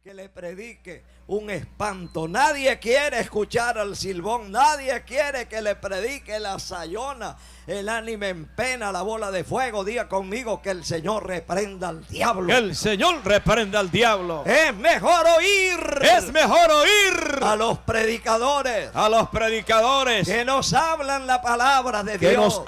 que le predique un espanto. Nadie quiere escuchar al silbón, nadie quiere que le predique la sayona, el ánima en pena, la bola de fuego. Diga conmigo que el Señor reprenda al diablo. Que el Señor reprenda al diablo. Es mejor oír a los predicadores, que nos hablan la palabra de Dios,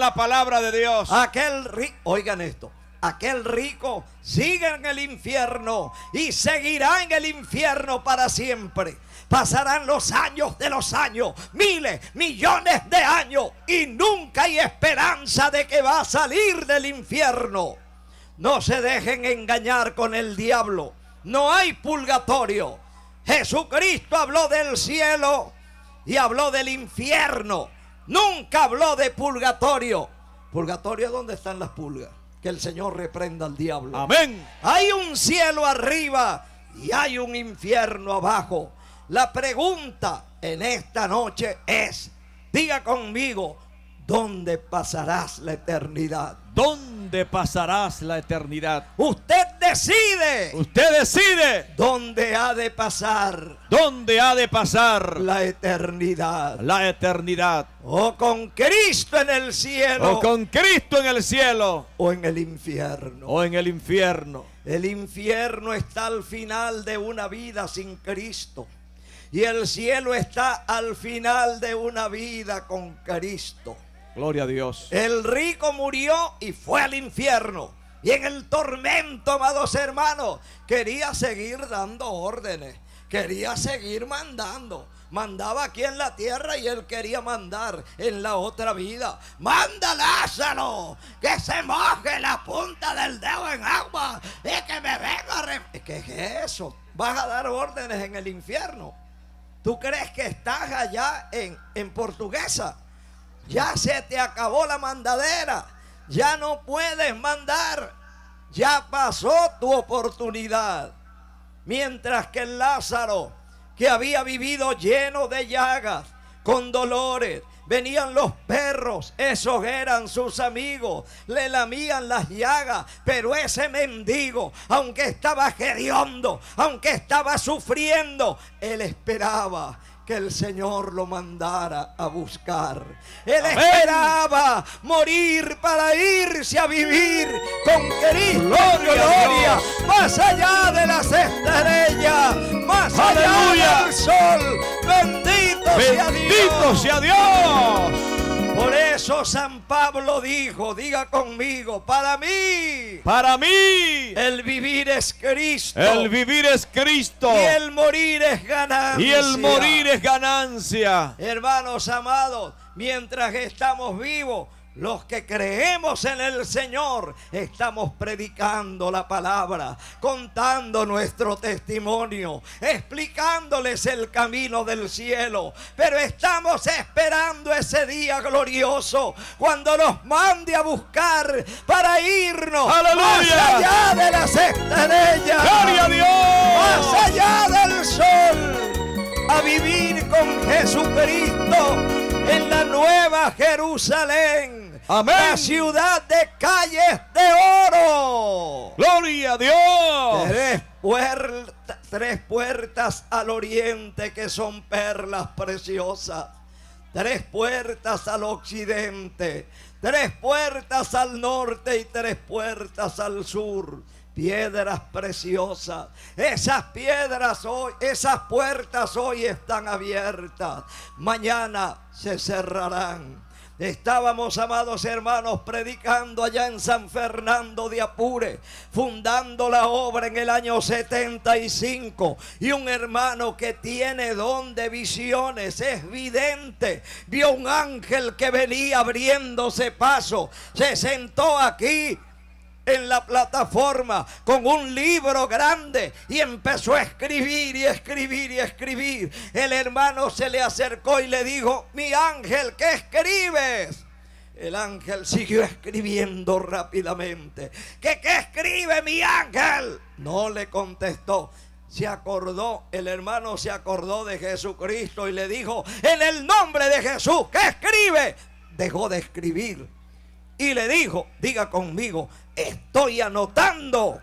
Oigan esto. Aquel rico sigue en el infierno y seguirá en el infierno para siempre. Pasarán los años de los años, miles, millones de años, y nunca hay esperanza de que va a salir del infierno. No se dejen engañar con el diablo. No hay purgatorio. Jesucristo habló del cielo y habló del infierno. Nunca habló de purgatorio. ¿Purgatorio dónde están las pulgas? Que el Señor reprenda al diablo. Amén. Hay un cielo arriba y hay un infierno abajo. La pregunta en esta noche es, diga conmigo, ¿dónde pasarás la eternidad? ¿Dónde pasarás la eternidad? Usted decide. Usted decide. ¿Dónde ha de pasar? ¿Dónde ha de pasar la eternidad? La eternidad. O con Cristo en el cielo. O con Cristo en el cielo. O en el infierno. O en el infierno. El infierno está al final de una vida sin Cristo. Y el cielo está al final de una vida con Cristo. Gloria a Dios. El rico murió y fue al infierno. Y en el tormento, amados hermanos, quería seguir dando órdenes. Quería seguir mandando. Mandaba aquí en la tierra y él quería mandar en la otra vida. Manda, Lázaro, que se moje la punta del dedo en agua y que me venga ¿Qué es eso? ¿Vas a dar órdenes en el infierno? ¿Tú crees que estás allá en Portuguesa? Ya se te acabó la mandadera. Ya no puedes mandar. Ya pasó tu oportunidad. Mientras que el Lázaro, que había vivido lleno de llagas, con dolores, venían los perros, esos eran sus amigos, le lamían las llagas, pero ese mendigo, aunque estaba hediondo, aunque estaba sufriendo, él esperaba que el Señor lo mandara a buscar. Él esperaba morir para irse a vivir con Cristo en gloria, más allá de las estrellas, más allá del sol. Bendito sea Dios. Por eso San Pablo dijo, diga conmigo, para mí el vivir es Cristo. El vivir es Cristo. Y el morir es ganancia. Y el morir es ganancia. Hermanos amados, mientras estamos vivos, los que creemos en el Señor, estamos predicando la palabra, contando nuestro testimonio, explicándoles el camino del cielo. Pero estamos esperando ese día glorioso, cuando nos mande a buscar para irnos, ¡aleluya!, más allá de las estrellas, ¡gloria a Dios!, más allá del sol, a vivir con Jesucristo en la nueva Jerusalén. Amén. La ciudad de calles de oro. Gloria a Dios. Tres puertas al oriente, que son perlas preciosas. 3 puertas al occidente. 3 puertas al norte y 3 puertas al sur. Piedras preciosas. Esas puertas hoy están abiertas. Mañana se cerrarán. Estábamos, amados hermanos, predicando allá en San Fernando de Apure, fundando la obra en el año 75. Y un hermano que tiene don de visiones, es vidente, vio un ángel que venía abriéndose paso. Se sentó aquí en la plataforma con un libro grande y empezó a escribir y escribir y escribir. El hermano se le acercó y le dijo: mi ángel, ¿qué escribes? El ángel siguió escribiendo rápidamente. ¿Qué escribe mi ángel? No le contestó. El hermano se acordó de Jesucristo y le dijo: en el nombre de Jesús, ¿qué escribe? Dejó de escribir. y le dijo, diga conmigo, estoy anotando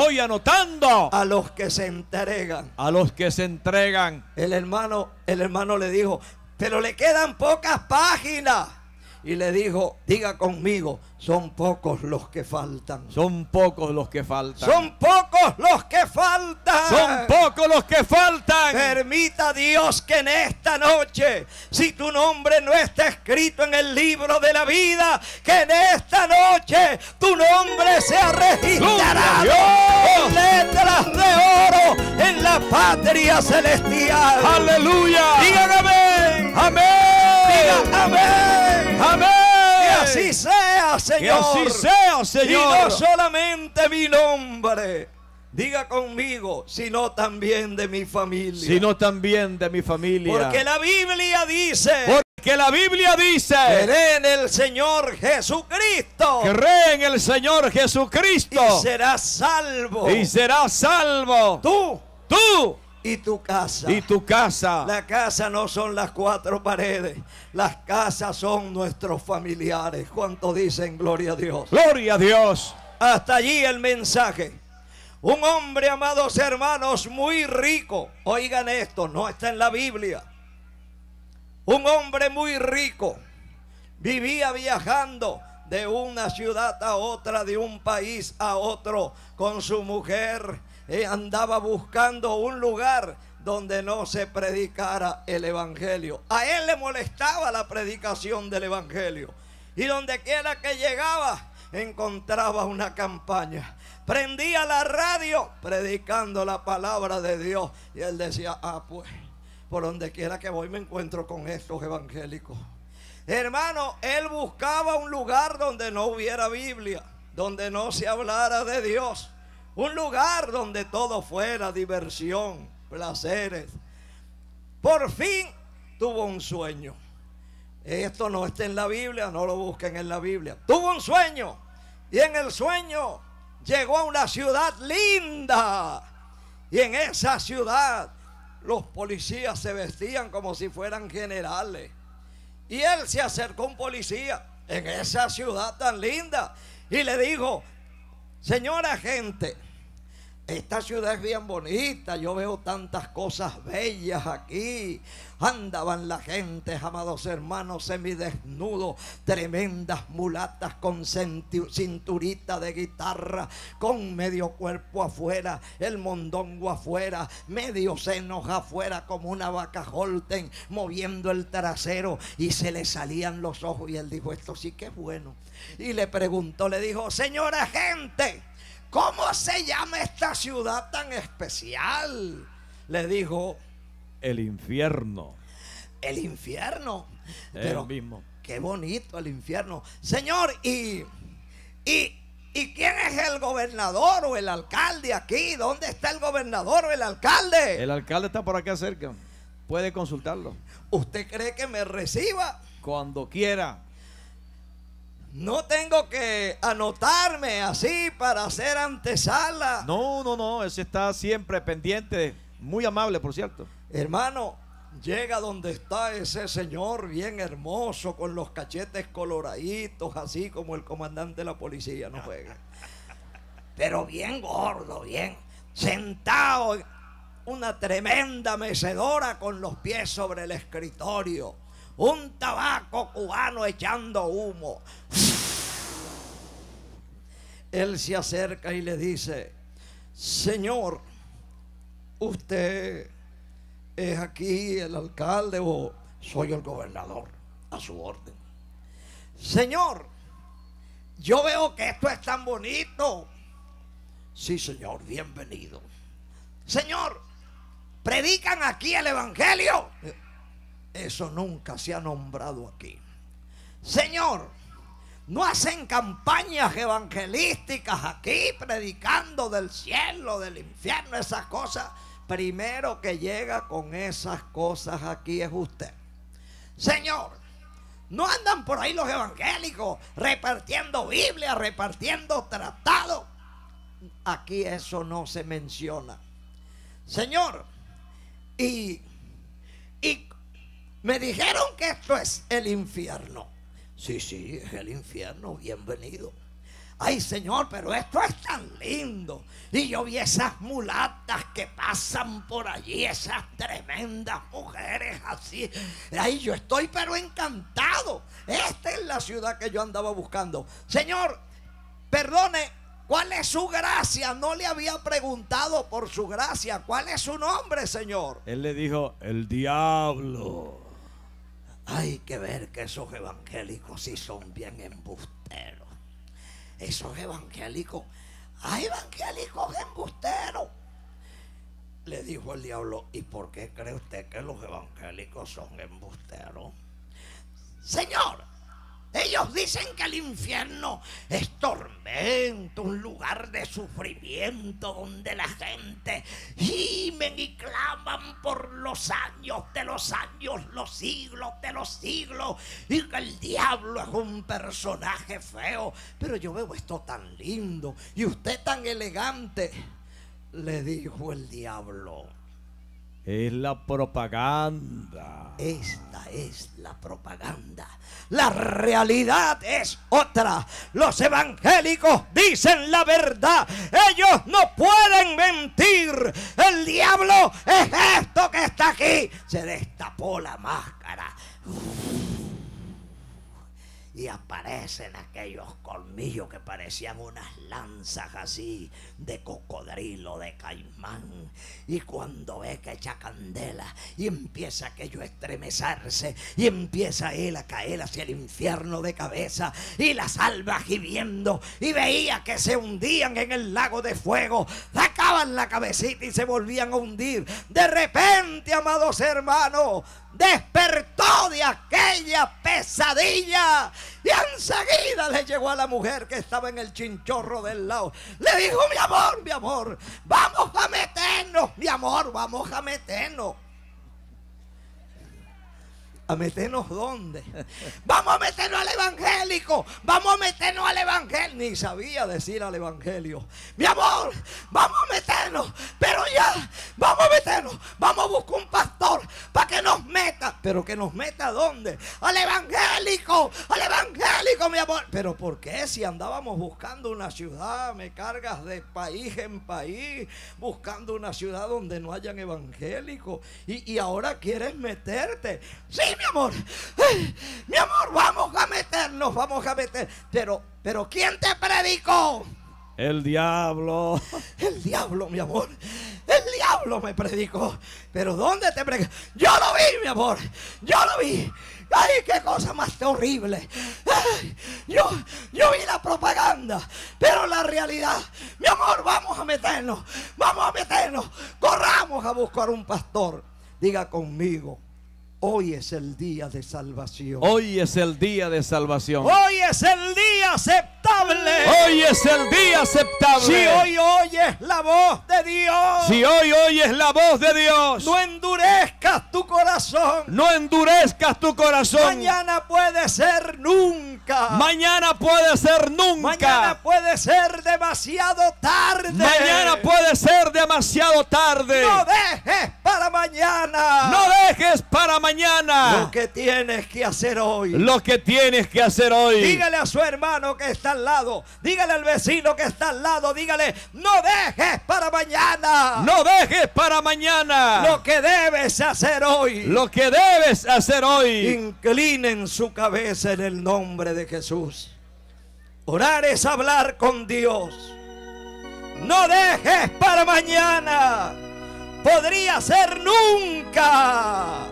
a los que se entregan. a los que se entregan. El hermano le dijo, pero le quedan pocas páginas. Y le dijo, diga conmigo, son pocos los que faltan. Son pocos los que faltan. Son pocos los que faltan. Son pocos los que faltan. Permita Dios que en esta noche, si tu nombre no está escrito en el libro de la vida, que en esta noche tu nombre sea registrado con letras de oro en la patria celestial. Aleluya. Digan amén. Amén. Digan amén. Amén. Que así sea, Señor. Que así sea, Señor. Y no solamente mi nombre, diga conmigo, sino también de mi familia. Sino también de mi familia. Porque la Biblia dice, Porque la Biblia dice, cree en el Señor Jesucristo cree en el Señor Jesucristo y serás salvo. y serás salvo. Tú y tu casa. y tu casa. La casa no son las cuatro paredes. Las casas son nuestros familiares. ¿Cuánto dicen gloria a Dios? Gloria a Dios. Hasta allí el mensaje. Un hombre, amados hermanos, muy rico. Oigan esto, no está en la Biblia. Un hombre muy rico vivía viajando de una ciudad a otra, de un país a otro, con su mujer. Andaba buscando un lugar donde no se predicara el evangelio. A él le molestaba la predicación del evangelio, y donde quiera que llegaba encontraba una campaña. Prendía la radio predicando la palabra de Dios, y él decía, pues por donde quiera que voy me encuentro con estos evangélicos. Hermano, él buscaba un lugar donde no hubiera Biblia, donde no se hablara de Dios, un lugar donde todo fuera diversión, placeres. Por fin tuvo un sueño. Esto no está en la Biblia, no lo busquen en la Biblia. Tuvo un sueño, y en el sueño llegó a una ciudad linda, y en esa ciudad los policías se vestían como si fueran generales. Y él se acercó a un policía en esa ciudad tan linda y le dijo, señor agente, esta ciudad es bien bonita, yo veo tantas cosas bellas aquí. Andaban la gente, amados hermanos, semidesnudos, tremendas mulatas con cinturita de guitarra, con medio cuerpo afuera, el mondongo afuera, medio senos afuera como una vaca Holten, moviendo el trasero, y se le salían los ojos. Y él dijo, esto sí que es bueno. Y le preguntó, le dijo, señora gente, ¿cómo se llama esta ciudad tan especial? Le dijo, El infierno. el infierno. El Pero mismo. qué bonito el infierno. Señor, ¿y quién es el gobernador o el alcalde aquí? ¿Dónde está el gobernador o el alcalde? El alcalde está por acá cerca. Puede consultarlo ¿Usted cree que me reciba? cuando quiera. No tengo que anotarme así para hacer antesala. No, ese está siempre pendiente. Muy amable, por cierto. Hermano, llega donde está ese señor bien hermoso, con los cachetes coloraditos, así como el comandante de la policía, no juega. Pero bien gordo, bien sentado en una tremenda mecedora con los pies sobre el escritorio. Un tabaco cubano echando humo. Él se acerca y le dice, señor, ¿usted es aquí el alcalde o soy el gobernador? A su orden. Señor, yo veo que esto es tan bonito. Sí, señor, bienvenido. Señor, ¿predican aquí el evangelio? Eso nunca se ha nombrado aquí. Señor, ¿no hacen campañas evangelísticas aquí predicando del cielo, del infierno, esas cosas? Primero que llega con esas cosas aquí es usted. Señor, ¿no andan por ahí los evangélicos repartiendo Biblia, repartiendo tratados? Aquí eso no se menciona. Señor, y me dijeron que esto es el infierno. Sí, sí, es el infierno, bienvenido. Ay, Señor, pero esto es tan lindo. Y yo vi esas mulatas que pasan por allí, esas tremendas mujeres así. Ay, yo estoy pero encantado. Esta es la ciudad que yo andaba buscando. Señor, perdone, ¿cuál es su gracia? No le había preguntado por su gracia. ¿Cuál es su nombre, Señor? Él le dijo, el diablo. Hay que ver que esos evangélicos sí son bien embusteros. Esos evangélicos, hay evangélicos embusteros. Le dijo el diablo, ¿y por qué cree usted que los evangélicos son embusteros? Señor, ellos dicen que el infierno es tormento, un lugar de sufrimiento donde la gente gimen y claman por los años, los siglos de los siglos, y que el diablo es un personaje feo. Pero yo veo esto tan lindo y usted tan elegante. Le dijo el diablo, Es la propaganda. esta es la propaganda. La realidad es otra. Los evangélicos dicen la verdad. Ellos no pueden mentir. El diablo es esto que está aquí. Se destapó la máscara. Y aparecen aquellos colmillos que parecían unas lanzas así de cocodrilo, de caimán. Y cuando ve que echa candela y empieza aquello a estremecerse y empieza él a caer hacia el infierno de cabeza, y las almas gimiendo, y veía que se hundían en el lago de fuego, sacaban la cabecita y se volvían a hundir. De repente, amados hermanos, despertó de aquella pesadilla y enseguida le llegó a la mujer que estaba en el chinchorro del lado. Le dijo, mi amor, vamos a meternos, mi amor, vamos a meternos. ¿A meternos dónde? Vamos a meternos al evangélico. Vamos a meternos al evangelio. Ni sabía decir al evangelio. Mi amor, vamos a meternos. Pero ya, vamos a meternos. Vamos a buscar un pastor para que nos meta. ¿Pero que nos meta dónde? Al evangélico, mi amor. ¿Pero por qué? Si andábamos buscando una ciudad, me cargas de país en país, buscando una ciudad donde no hayan evangélicos. Y ahora quieres meterte. Sí, mi amor, vamos a meternos, vamos a meter. Pero ¿quién te predicó? El diablo. El diablo, mi amor. El diablo me predicó. ¿Pero dónde te predicó? Yo lo vi, mi amor. Yo lo vi. Ay, qué cosa más horrible. Ay, yo vi la propaganda, pero la realidad, mi amor, vamos a meternos. Corramos a buscar un pastor. Diga conmigo, hoy es el día de salvación. Hoy es el día de salvación. Hoy es el día aceptable. Hoy es el día aceptable. Si hoy oyes la voz de Dios. Si hoy oyes la voz de Dios. No endurezcas tu corazón. No endurezcas tu corazón. Mañana puede ser nunca. Mañana puede ser nunca. Mañana puede ser demasiado tarde. Mañana puede ser demasiado tarde. No dejes para mañana. No dejes para mañana. Lo que tienes que hacer hoy. Lo que tienes que hacer hoy. Dígale a su hermano que está al lado. Dígale al vecino que está al lado. Dígale, no dejes para mañana. No dejes para mañana. Lo que debes hacer hoy. Lo que debes hacer hoy. Inclinen su cabeza en el nombre de Jesús. Orar es hablar con Dios. No dejes para mañana. Podría ser nunca.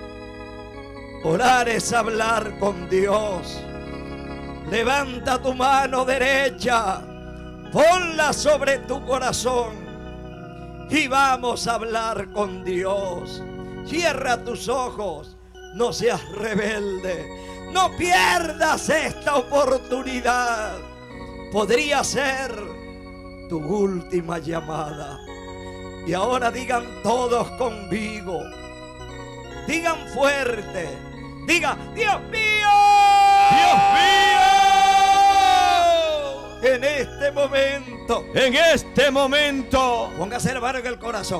Orar es hablar con Dios. Levanta tu mano derecha, ponla sobre tu corazón y vamos a hablar con Dios. Cierra tus ojos, no seas rebelde, no pierdas esta oportunidad. Podría ser tu última llamada. Y ahora digan todos conmigo, digan fuerte, diga, Dios mío, Dios mío, en este momento, póngase la mano en el corazón.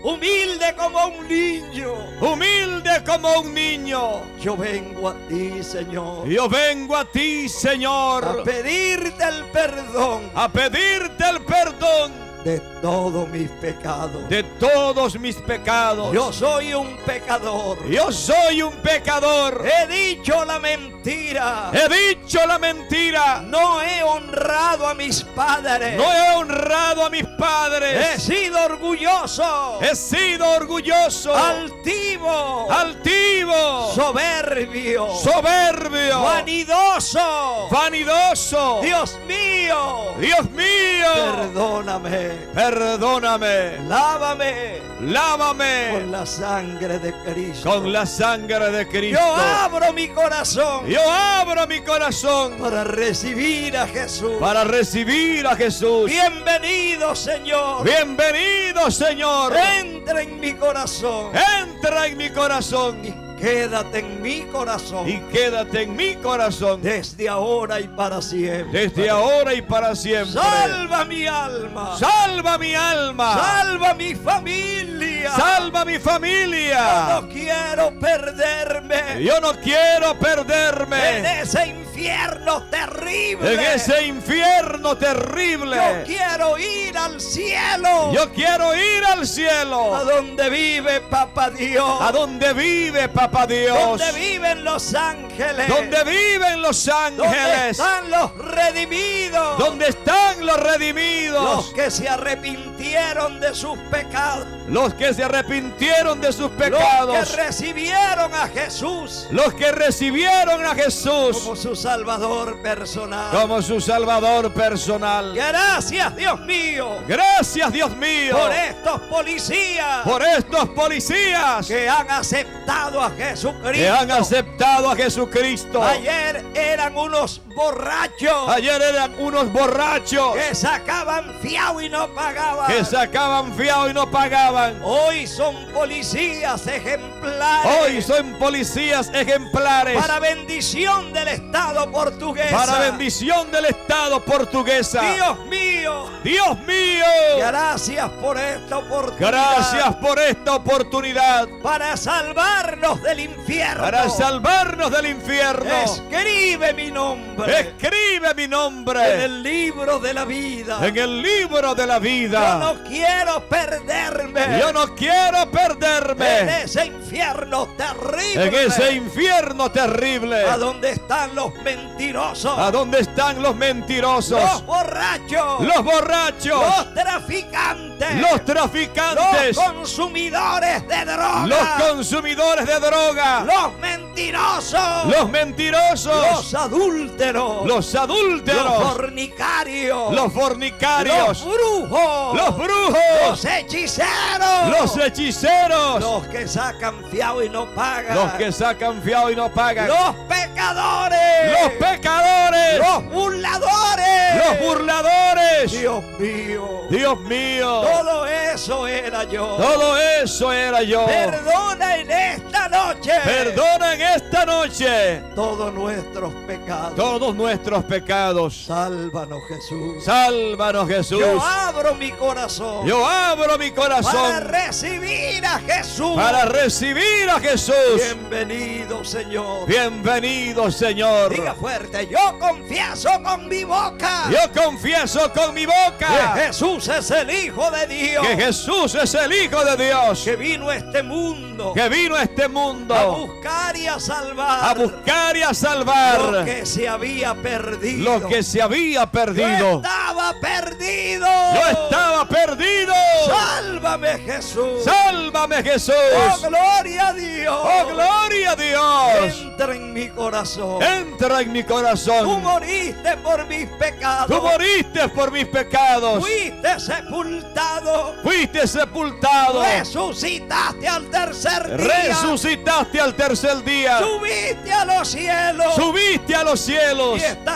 humilde como un niño. humilde como un niño. Yo vengo a ti, Señor, Yo vengo a ti, a Señor, pedirte el perdón a pedirte el perdón de todos mis pecados. de todos mis pecados. Yo soy un pecador. Yo soy un pecador. He dicho la mentira. He dicho la mentira. No he honrado a mis padres. No he honrado a mis He padres. sido orgulloso, He sido orgulloso, altivo, altivo, soberbio, soberbio, vanidoso. vanidoso. Dios mío, Dios mío, perdóname, perdóname, lávame con lávame la sangre de Cristo. con la sangre de Cristo. Yo abro mi corazón Yo abro mi corazón para recibir a Jesús. para recibir a Jesús. Bienvenido, Señor. Bienvenido, Señor. Entra en mi corazón Entra en mi corazón y quédate en mi corazón y quédate en mi corazón desde ahora y para siempre. desde ahora y para siempre. Salva mi alma. Salva mi alma. Salva mi familia. Salva mi familia. No quiero perderme Yo no quiero en perderme ese infierno terrible. en ese infierno terrible. Yo quiero ir al cielo. Yo quiero ir al A cielo, donde vive Papá Dios. a donde vive Papá Dios, Donde viven los ángeles. donde viven los Donde ángeles, están los redimidos. donde están los Los redimidos, que se arrepintieron de sus pecados. los que se arrepintieron de sus Los que pecados, recibieron a Jesús los que recibieron a Jesús como su Salvador personal. como su Salvador personal. Gracias, Dios mío, Gracias, Dios mío, por estos policías por estos policías que han aceptado a Jesucristo. que han aceptado a Jesucristo. Ayer eran unos borrachos Ayer eran unos borrachos que sacaban fiado y no pagaban. que sacaban fiado y no pagaban. Hoy son policías ejemplares. Hoy son policías ejemplares para bendición del Estado portugués. para bendición del Estado portuguesa. Dios mío, Dios mío, gracias por esta oportunidad. gracias por esta oportunidad Para salvarnos del infierno. para salvarnos del infierno. Escribe mi nombre Escribe mi en nombre el libro de la vida. en el libro de la Yo vida. no quiero perderme Yo no quiero en perderme ese infierno terrible. en ese infierno terrible. a donde están los mentirosos, ¿A dónde están los mentirosos? los borrachos, Los borrachos, los traficantes, los traficantes, los consumidores de droga, los consumidores de droga, los mentirosos, los mentirosos, los adúlteros, los adúlteros, los fornicarios, los fornicarios, los brujos, los brujos, los hechiceros, los hechiceros, los que sacan fiado y no pagan, los que sacan fiado y no pagan, los pecadores, los pecadores, los burladores, los burladores. Dios mío, Dios mío, todo eso era yo. todo eso era yo. Perdona en esta noche Perdona en esta noche todos nuestros pecados. todos nuestros pecados. Sálvanos, Jesús. Sálvanos, Jesús. Yo abro mi corazón Yo abro mi para corazón recibir a Jesús. para recibir a Jesús. Bienvenido, Señor. Bienvenido, Señor. Diga fuerte, yo confieso con mi boca Yo confieso con mi boca que Jesús es el Hijo de Dios, que Jesús es el Hijo de Dios, que vino a este mundo que vino a este a mundo buscar y a salvar a buscar y a salvar lo que se había perdido. lo que se había Yo perdido. estaba perdido. Yo estaba perdido. Sálvame, Jesús. Sálvame, Jesús. Oh, gloria a Dios. Oh, gloria a Dios. Entra en mi corazón. Entra en mi Tú corazón. moriste por mis pecados. Tú moriste por mis pecados. Fuiste sepultado. Fuiste sepultado. Resucitaste al tercer día. Resucitaste al tercer día. Subiste a los cielos. Subiste a los cielos. Y estás sentado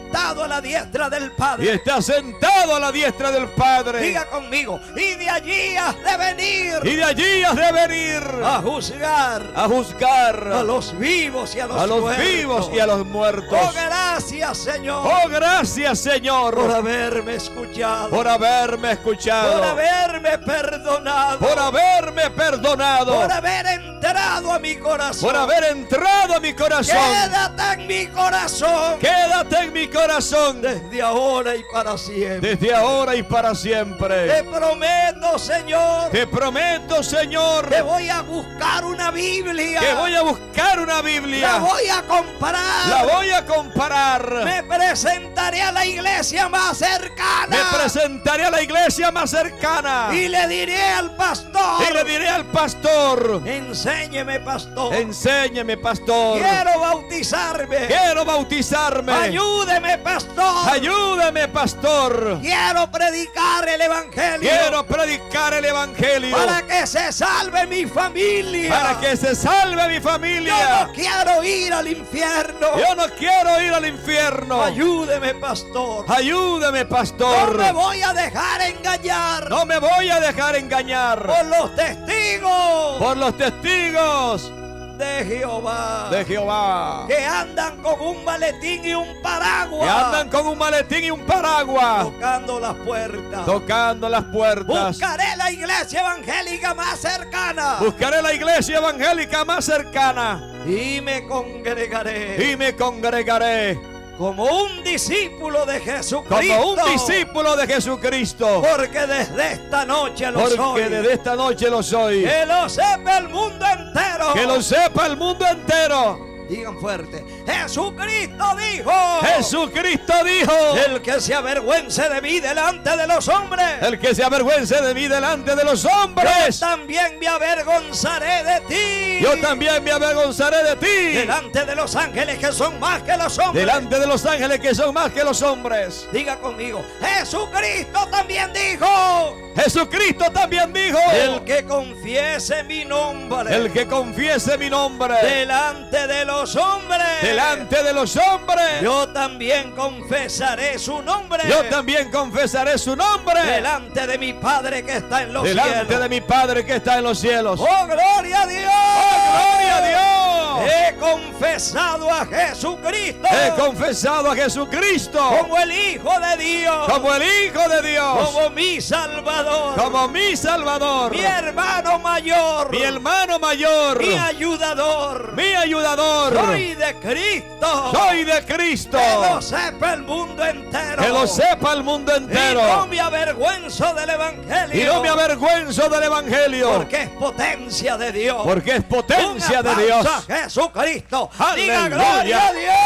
sentado a la diestra del Y Padre. está sentado a la diestra del Padre. Diga conmigo, y de allí has de venir Y de allí has de venir a juzgar a juzgar a los vivos y a los muertos. vivos y a los muertos. Oh, gracias, Señor, Oh, gracias, Señor, por haberme escuchado, por haberme escuchado, por haberme perdonado, por haberme perdonado, por haber entrado a mi corazón. por haber entrado a mi corazón. Quédate en mi corazón Quédate en mi corazón desde ahora y para siempre. desde ahora y para Te siempre. prometo, Señor, Te prometo, Señor, que voy a buscar una Biblia. que voy a buscar una La Biblia. voy a comprar. La voy a comparar. Me presentaré a la iglesia más cercana. Me presentaré a la iglesia más cercana. Y le diré al pastor. Y le diré al pastor: Enséñeme, pastor. enséñeme, pastor. Quiero bautizarme. Quiero bautizarme. Ayúdeme, pastor. Ayúdame, pastor. Quiero predicar el evangelio. Quiero predicar el evangelio Para que se salve mi familia. para que se salve mi Yo familia. no quiero ir al infierno. Yo no quiero ir al infierno. Ayúdeme, pastor. Ayúdame, No pastor. me voy a dejar engañar No me voy a dejar engañar por los testigos por los testigos de Jehová de Jehová, que andan con un maletín y un paraguas, que andan con un maletín y un paraguas, tocando las puertas. tocando las puertas. Buscaré la iglesia evangélica más cercana Buscaré la iglesia evangélica más cercana y me congregaré y me congregaré como un discípulo de Jesucristo. como un discípulo de Jesucristo, Porque desde esta noche lo soy. porque desde esta noche lo soy. Que lo sepa el mundo entero. Que lo sepa el mundo entero. Digan fuerte. Jesucristo dijo. Jesucristo dijo: El que se avergüence de mí delante de los hombres. el que se avergüence de mí delante de los hombres, Yo también me avergonzaré de ti. yo también me avergonzaré de ti Delante de los ángeles que son más que los hombres. delante de los ángeles que son más que los hombres. Diga conmigo. Jesucristo también dijo. Jesucristo también dijo: El que confiese mi nombre. el que confiese mi nombre delante de los hombres. delante de los hombres, Yo también confesaré su nombre. yo también confesaré su nombre delante de mi Padre que está en los delante cielos. de mi Padre que está en los cielos. ¡Oh, gloria a Dios! ¡Oh, gloria a Dios! He confesado a Jesucristo He confesado a Jesucristo como el Hijo de Dios, como el Hijo de Dios, como mi Salvador, como mi Salvador, mi hermano mayor, mi hermano mayor, mi ayudador. mi ayudador. Soy de Cristo. Soy de Cristo. Que lo sepa el mundo entero. Que lo sepa el mundo Y no entero. me avergüenzo del Evangelio. Y no me avergüenzo del Evangelio. Porque es potencia de Dios. Porque es potencia de Dios. A Jesucristo. Diga Aleluya. gloria a Dios.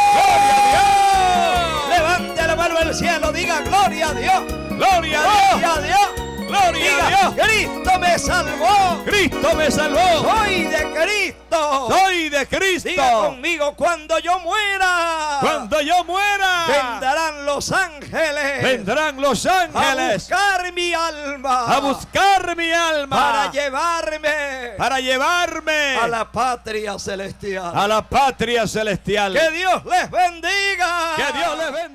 ¡Gloria a Dios! Levante la mano al cielo. Diga gloria a Dios. ¡Gloria a Gloria Dios! a Dios. ¡Gloria Diga, a Dios! Cristo me salvó. ¡Cristo me salvó! Soy de Cristo. ¡Soy de Diga Cristo! conmigo, cuando yo muera, Cuando yo muera, vendrán los ángeles. vendrán los A ángeles buscar mi alma. a buscar mi alma Para llevarme a a la patria celestial. la patria celestial. Que Dios les bendiga. Que Dios les bendiga.